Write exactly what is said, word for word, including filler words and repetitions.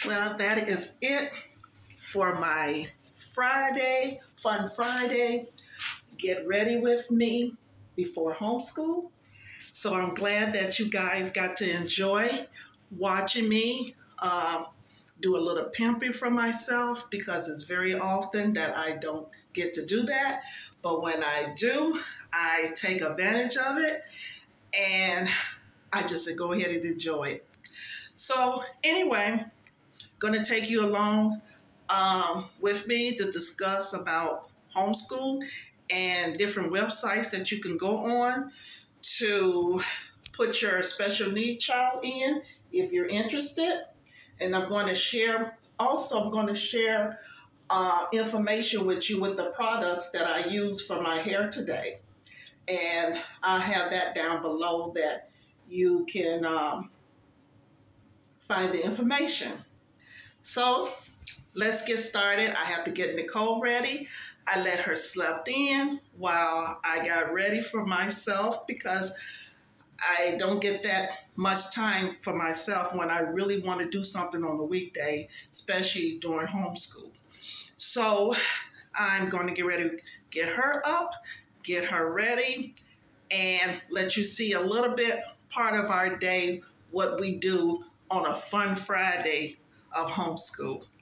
Well, that is it for my Friday, Fun Friday. Get ready with me before homeschool. So I'm glad that you guys got to enjoy watching me um, do a little pimping for myself, because it's very often that I don't get to do that. But when I do, I take advantage of it, and I just go ahead and enjoy it. So anyway, going to take you along um, with me to discuss about homeschool and different websites that you can go on to put your special need child in if you're interested. And I'm going to share, also I'm going to share uh, information with you with the products that I use for my hair today. And I'll have that down below that you can um, find the information. So let's get started. I have to get Nicole ready. I let her slept in while I got ready for myself, because I don't get that much time for myself when I really want to do something on the weekday, especially during homeschool. So I'm going to get ready to get her up, get her ready, and let you see a little bit part of our day, what we do on a fun Friday of homeschool.